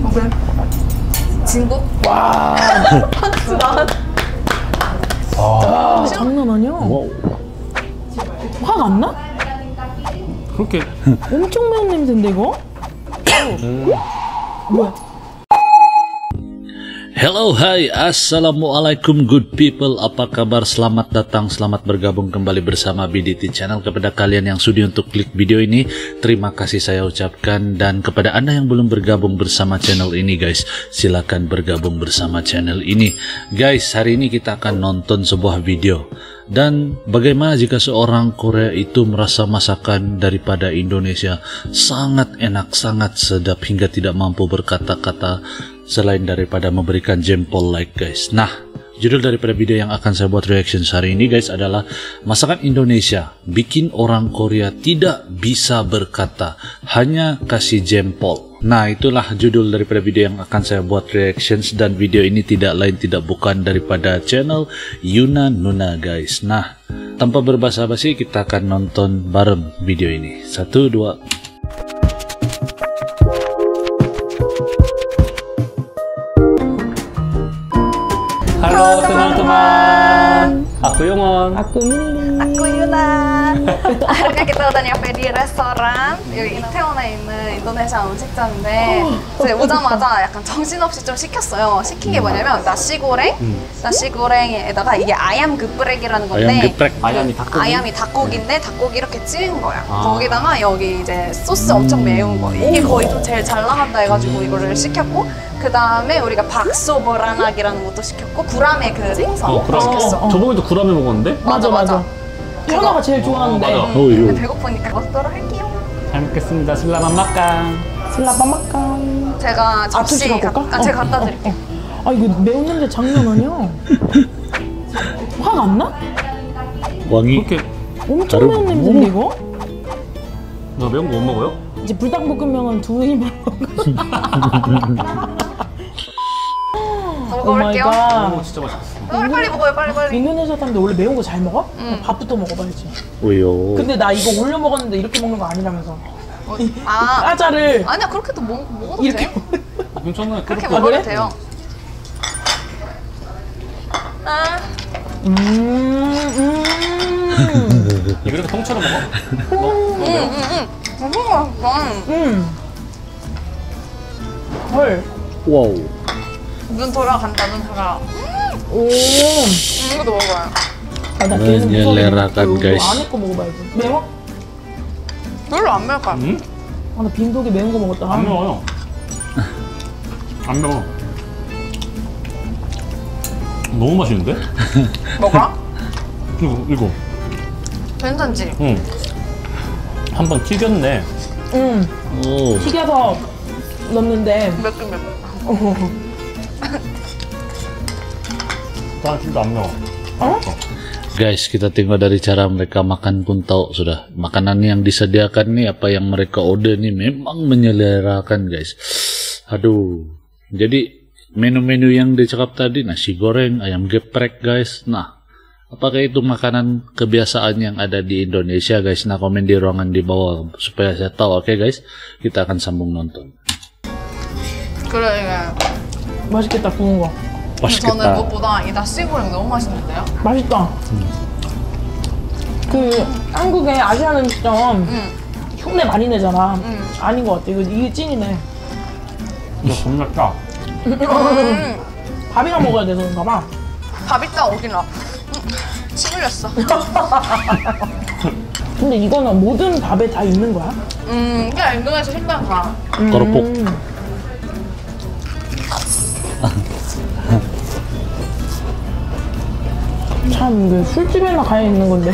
그래? 진국? 와. 한수 나왔. 아, 장난 아니야? 화가 안 나? 그렇게 엄청 매운 냄새인데 이거? 뭐야? Hello, hai, assalamualaikum good people. Apa kabar? Selamat datang, selamat bergabung kembali bersama BDT Channel. Kepada kalian yang sudi untuk klik video ini, terima kasih saya ucapkan. Dan kepada anda yang belum bergabung bersama channel ini guys, silakan bergabung bersama channel ini. Guys, hari ini kita akan nonton sebuah video. Dan bagaimana jika seorang Korea itu merasa masakan daripada Indonesia sangat enak, sangat sedap hingga tidak mampu berkata-kata selain daripada memberikan jempol like guys. Nah, judul daripada video yang akan saya buat reaction hari ini guys adalah masakan Indonesia bikin orang Korea tidak bisa berkata, hanya kasih jempol. Nah, itulah judul daripada video yang akan saya buat reactions, dan video ini tidak lain tidak bukan daripada channel Yuna Nuna guys. Nah, tanpa berbasa-basi kita akan nonton bareng video ini. 1, 2. Halo teman-teman, aku Yongwon. Aku Milly. Aku Yuna. 아까 kita udah nyampe di restoran 여기 이태원에 있는 인도네시아 음식점인데 이제 오자마자 약간 정신없이 좀 시켰어요. 시킨 게 뭐냐면 나시고랭에다가 이게 아얌 그프렉이라는 건데 아얌이 닭고기인데 닭고기 이렇게 찌은 거야. 거기다가 여기 이제 소스 엄청 매운 거. 이게 거의 좀 제일 잘 나간다 해가지고 이거를 시켰고, 그 다음에 우리가 박소보라낙이라는 것도 시켰고, 구라메 그 생선 시켰어. 저번에도 구라메 먹었는데? 맞아. 현아가 제일 좋아하는데. 배고프니까 먹도록 할게요. 잘 먹겠습니다. 슬라만 막강. 슬라바 막강. 제가 접시 접시 갖고 올까? 제가 갖다 드릴게요. 아, 이거 매운 냄새 장난 아니야? 화가 안 나? 왕이 그렇게 엄청 매운 냄새인데 이거? 너 매운 거 못 먹어요? 이제 불닭볶음면은 두 입만 먹어볼게요. 매운 거 진짜 맛있어. 빨리 먹어요, 빨리. 인도네시아 사람들 원래 매운 거 잘 먹어? 밥부터 먹어봐야지. 왜요? 근데 나 이거 올려 먹었는데 이렇게 먹는 거 아니라면서. 아, 과자를 아니야, 그렇게도 먹어도 이렇게 돼. 괜찮아요. 그렇게 먹어도 먹어도 그래? 돼요. 아, 이거 이렇게 통째로 먹어? 너무 맛있어. 헐. 와우. 눈 돌아간다, 눈 돌아. 오. 이것도 먹어요. 아, 나 계속 Menyelerakan, guys. 안에 거 먹어봐야지. 매워? 별로 안 매울 것 같아. 아, 나 빈속에 매운 거 먹었다. 안 매워요. 안 매워. 너무 맛있는데? 뭐가? 이거. 괜찮지? 응. 한번 튀겼네. 오. 튀겨서 넣는데. 맵긴 맵. 난 진짜 안 매워. Guys, kita tengok dari cara mereka makan pun tahu sudah. Makanan yang disediakan nih, apa yang mereka order nih memang menyelerakan guys. Aduh. Jadi menu-menu yang dicakap tadi, nasi goreng, ayam geprek guys. Nah, apakah itu makanan kebiasaan yang ada di Indonesia guys? Nah, komen di ruangan di bawah supaya saya tahu. Oke guys, kita akan sambung nonton. 그래, 맛있겠다, 구운 거. 저는 무엇보다 이 나시고랭 너무 맛있는데요? 맛있다. 그 한국의 아시안 음식점 흉내 많이 내잖아. 아닌 것 같아. 이게 찐이네. 이거 겁나 짜. 밥이랑 먹어야 돼서 그런가 봐. 밥 이따 오기나. 침 흘렸어. 근데 이거는 모든 밥에 다 있는 거야? 그냥 인도네시아 식당 가. Kerupuk. 참, 그 술집에나 가야 있는 건데.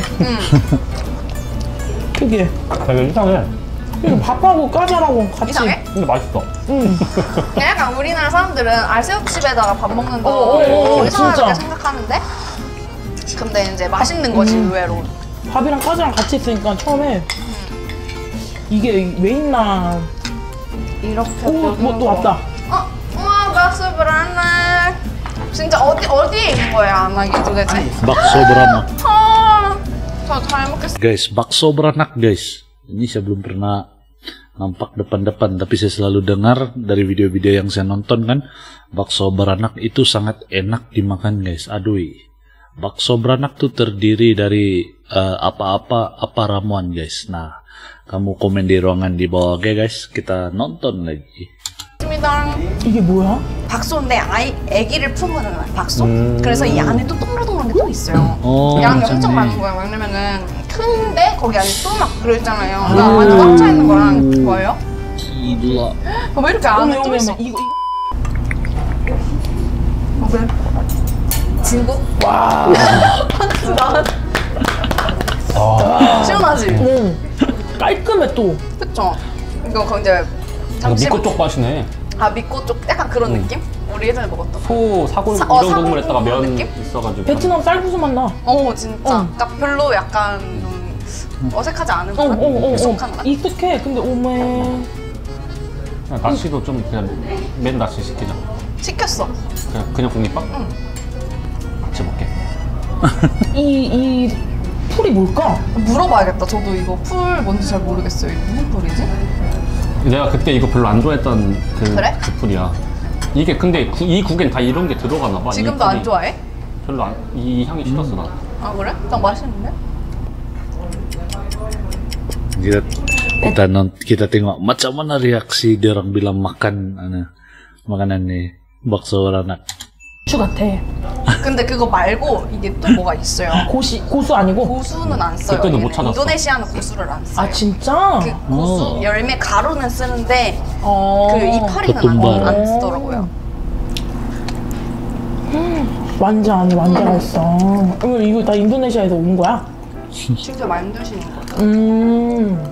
특이해. 되게 이상해. 이거 밥하고 과자라고 같이. 이상해? 근데 맛있어. 그냥 약간 우리나라 사람들은 알새우집에다가 밥 먹는 거 오, 이상하게 진짜. 생각하는데, 근데 이제 맛있는 거지 의외로. 밥이랑 과자랑 같이 있으니까 처음에 이게 왜 있나. 이렇게. 오, 뭐 또 왔다. 우와, 박스브라나. 진짜 어디에 있는 거예요, 안락이 도대체? Bakso beranak. 저 잘 먹겠습니다. Guys, bakso beranak guys. Ini saya belum pernah nampak depan-depan, tapi saya selalu dengar dari video-video yang saya nonton kan, bakso beranak itu sangat enak dimakan guys. Aduh, bakso beranak tuh terdiri dari apa ramuan guys. Nah, kamu komen di ruangan di bawah, oke guys, kita nonton lagi. 이게 뭐야? 박소인데 애기를 품은 박소. 그래서 이 안에 또 동글동글한 게 또 있어요. 양이 엄청 많은 거예요. 왜냐면은 큰데 거기 안에 또 막 들어있잖아요. 나 완전 꽉 차 있는 거랑 뭐예요? Gila. 왜 이렇게 안에 또 있어? 이거 그래? 진국? 와. 시원하지? 깔끔해 또. 그쵸? 이거 이제 미코 쪽 맛이네. 아 미코 쪽 약간 그런 느낌? 우리 예전에 먹었던 소, 사골 이런 국물 했다가 면 느낌? 있어가지고. 베트남 쌀국수 맛 나. 진짜. 그러니까 별로 약간 좀 어색하지 않은 맛? 익숙한 맛? 익숙해. 근데 오메. 그냥 나시도 좀 그냥 맨 나시 시키자. 시켰어. 그냥 국립밥? 응. 같이 먹게. 이 풀이 뭘까? 물어봐야겠다. 저도 이거 풀 뭔지 잘 모르겠어요. 이거 무슨 풀이지? 내가 그때 이거 별로 안 좋아했던 그래? 그 풀이야. 이게 근데 이 국엔 다 이런 게 들어가나 봐. 지금도 안 좋아해? 별로 이 향이 싫었어 나. 아 그래? 난 맛있는데? Kita tengok macam mana reaksi dia orang bilang makan makanan nih bakso beranak. 고수 같아. 근데 그거 말고 이게 또 뭐가 있어요. 고수 아니고? 고수는 안 써요. 그때도 못 얘는. 찾았어. 인도네시아는 고수를 안 써요. 아 진짜? 그 고수 열매 가루는 쓰는데 그 이파리는 안 쓰더라고요. 완전 아니 완전 맛있어. 이거 다 인도네시아에서 온 거야? 직접 만드시는 거예요.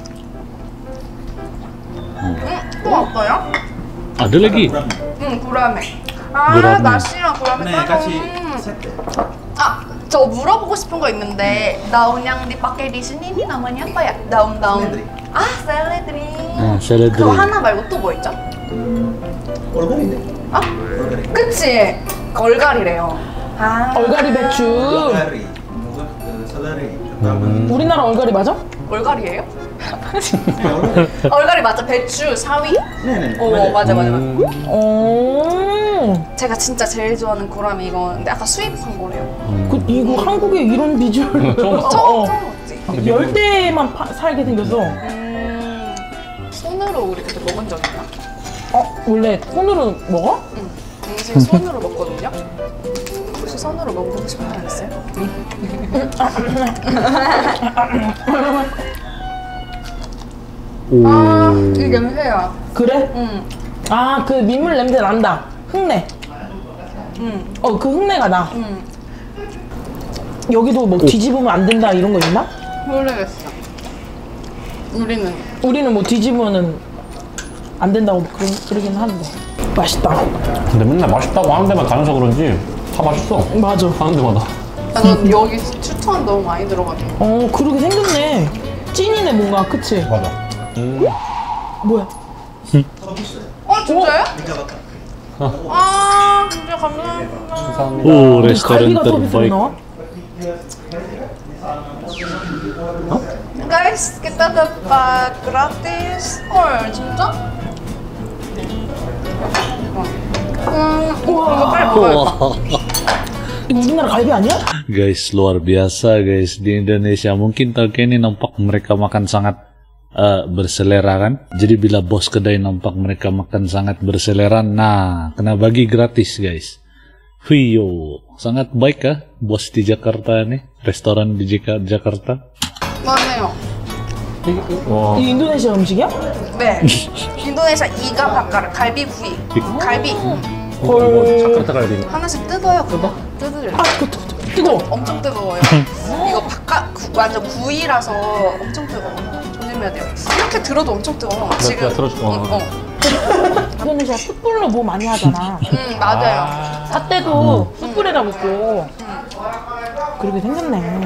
또 어떠요? Ada lagi. 구라메. 구라메. 나시랑 구라메 따로. 저 물어보고 싶은 거 있는데 daun yang dipakai di sini ini namanya apa ya? daun. 샐러드리. 샐러드리. 그거 하나 말고 또 뭐 있죠? 얼갈이네. 그치? 얼갈이래요. 얼갈이 배추. 얼갈이. 샐러리. 우리나라 얼갈이 맞아? 얼갈이에요? 얼갈이 맞아. 배추, 사위. 네네. 맞아. 오. 제가 진짜 제일 좋아하는 고라미 이거는데 아까 수입한 거래요. 이거 한국에 이런 비주얼. 처음 봤어. 처음 먹지? 열대에만 살게 생겼어. 손으로 우리 그때 먹은 적 있나? 원래 손으로 먹어? 응. 인생 손으로 먹거든요. 혹시 손으로 먹어보고 싶은 거 있어요? 이 냄새야. 그래? 응. 그 민물 냄새 난다. 흙내. 응. 그 흙내가 나. 응. 여기도 뭐 뒤집으면 안 된다 이런 거 있나? 모르겠어. 우리는 뭐 뒤집으면은 안 된다고 그러긴 하는데. 맛있다. 근데 맨날 맛있다고 하는 데만 다녀서 그런지 다 맛있어. 맞아. 하는 데마다. 난 여기 추천 너무 많이 들어가지고. 그러게 생겼네. 찐이네 뭔가, 그치? 맞아. 뭐야? 진짜요? Minta 진짜 감사합니다. 감사합니다. Restoran 갈비가 서비스로 terbaik. 나와? Guys, kita dapat gratis. 진짜? 이거 빨리 먹어야겠다. 이거 우리나라 갈비 아니야? Guys, luar biasa guys di Indonesia. Mungkin Tauke ini nampak mereka makan sangat berselera kan. Jadi bila bos kedai nampak mereka makan sangat berselera, nah kena bagi gratis guys. Hiyo, sangat baik kah bos di Jakarta nih, restoran di Jakarta? 맞네요. 와. 이 인도네시아 음식이야? 네. 인도네시아 이가 바까르 갈비 구이. 갈비. 자카르타 갈비. 하나씩 뜯어요. 그거. 뜯으려. 뜨거워. 엄청 뜨거워요. 이거 완전 구이라서 엄청 뜨거워. 조심해야 돼요. 이렇게 들어도 엄청 뜨거워. 지금. 들어줘. 인도네시아 숯불로 뭐 많이 하잖아. 맞아요. 사태도 숯불에다 굽고. 그렇게 생겼네.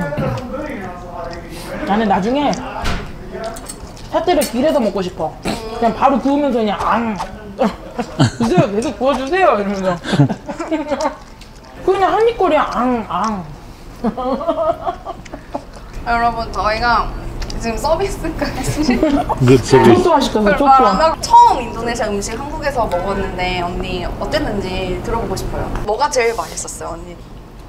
나는 나중에 사태를 길에서 먹고 싶어. 그냥 바로 구우면서 그냥 주세요, 계속 구워주세요 이러면서. 그냥 한 입거리야. 여러분 저희가 지금 서비스까지. Good service. 소스가 시켜서 말 안 좋아. 하고 처음 인도네시아 음식 한국에서 먹었는데 언니 어땠는지 들어보고 싶어요. 뭐가 제일 맛있었어요, 언니?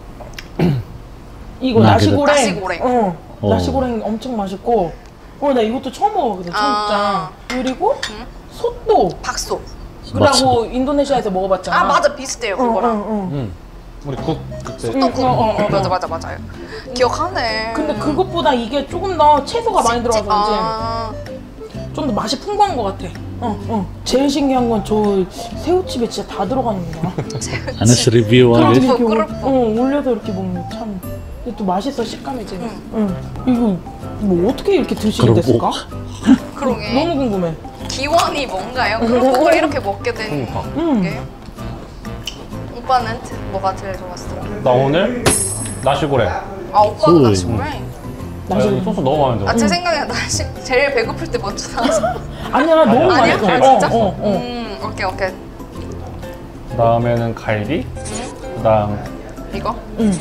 이거 나시고랭. 나시고랭. 어. 나시고랭 엄청 맛있고. 나 이것도 처음 먹어보거든, 아. 청국장. 그리고 솥도. 박소. 그러고 인도네시아에서 먹어봤잖아. 아 맞아 비슷해요 그거랑. 응. 우리 국 그때 소떡국. 맞아요. 기억하네. 근데 그것보다 이게 조금 더 채소가 많이 들어가서 아, 좀 더 맛이 풍부한 것 같아. 제일 신기한 건 저 새우칩에 진짜 다 들어가는 거야. Anas review 그럼 guys. 이렇게 그렇고. 올려서 이렇게 먹는 참. 근데 또 맛있어, 식감이지. 이거 뭐 어떻게 이렇게 드시게 그럼 됐을까? 그러게. 너무 궁금해. 기원이 뭔가요? 그룹국을 이렇게 먹게 된 게. 오빠는 뭐가 제일 좋았어요? 나 오늘 나시고랭. 아 오빠도 소이. 나시고랭. 나시고랭 소스 너무 마음에 들어. 제 생각에 나시 제일 배고플 때 먼저 나왔어. 아니야, 너무 아니야? 맛있어. 아, 진짜? 오케이. 그다음에는 갈비. 그다음 이거?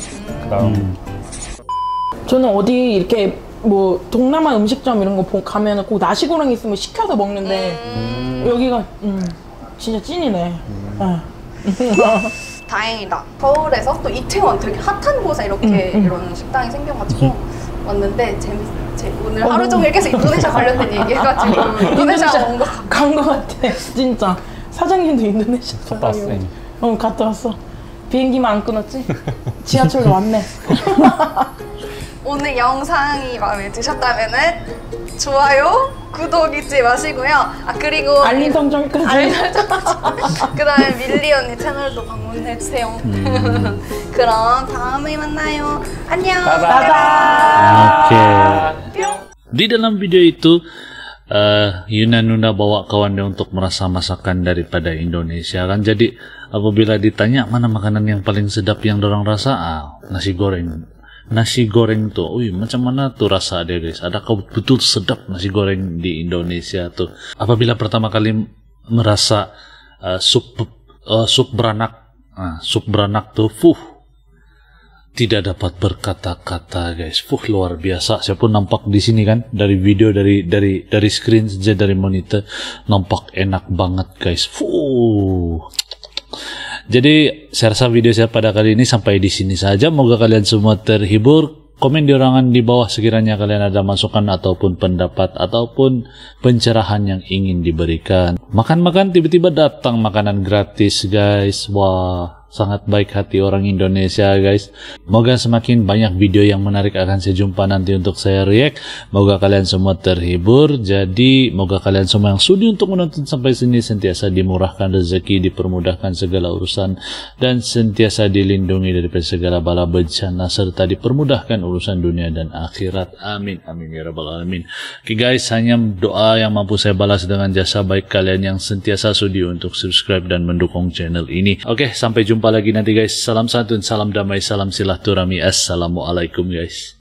저는 어디 이렇게 뭐 동남아 음식점 이런 거 가면은 꼭 나시고랭 있으면 시켜서 먹는데 여기가 진짜 찐이네. 다행이다. 서울에서 또 이태원 되게 핫한 곳에 이렇게 이런 식당이 생겨가지고 왔는데 오늘 하루 종일 계속 인도네시아 관련된 얘기해가지고 인도네시아 온 거. 간거 같아. 진짜 사장님도 인도네시아 갔다 왔어. 사람이에요. 갔다 왔어. 비행기만 안 끊었지? 지하철로 왔네. 오늘 영상이 마음에 드셨다면은 좋아요, 구독 잊지 마시고요. 그리고 알림 설정까지. 그다음에 밀리 언니 채널도 방문해 주세요. 그럼 다음에 만나요. 안녕. Oke. Di dalam video itu Yuna Nuna bawa kawannya untuk merasa masakan daripada Indonesia kan. Jadi apabila ditanya mana makanan yang paling sedap yang dorang rasa, nasi goreng. Nasi goreng tuh, macam mana tuh rasa dia guys? Adakah betul sedap nasi goreng di Indonesia tuh? Apabila pertama kali merasa sup beranak tuh, tidak dapat berkata-kata guys. Luar biasa. Saya pun nampak di sini kan dari video dari screen saja dari monitor nampak enak banget guys. Jadi saya rasa video saya pada kali ini sampai di sini saja. Moga kalian semua terhibur. Komen di ruangan di bawah sekiranya kalian ada masukan ataupun pendapat ataupun pencerahan yang ingin diberikan. Makan-makan tiba-tiba datang makanan gratis guys. Wah, sangat baik hati orang Indonesia guys. Moga semakin banyak video yang menarik akan saya jumpa nanti untuk saya react. Moga kalian semua terhibur. Jadi moga kalian semua yang sudi untuk menonton sampai sini sentiasa dimurahkan rezeki, dipermudahkan segala urusan, dan sentiasa dilindungi dari segala bala bencana, serta dipermudahkan urusan dunia dan akhirat. Amin, amin ya rabbal alamin. Oke guys, hanya doa yang mampu saya balas dengan jasa baik kalian yang sentiasa sudi untuk subscribe dan mendukung channel ini. Oke, sampai jumpa lagi nanti guys. Salam santun, salam damai, salam silaturahmi. Assalamualaikum guys.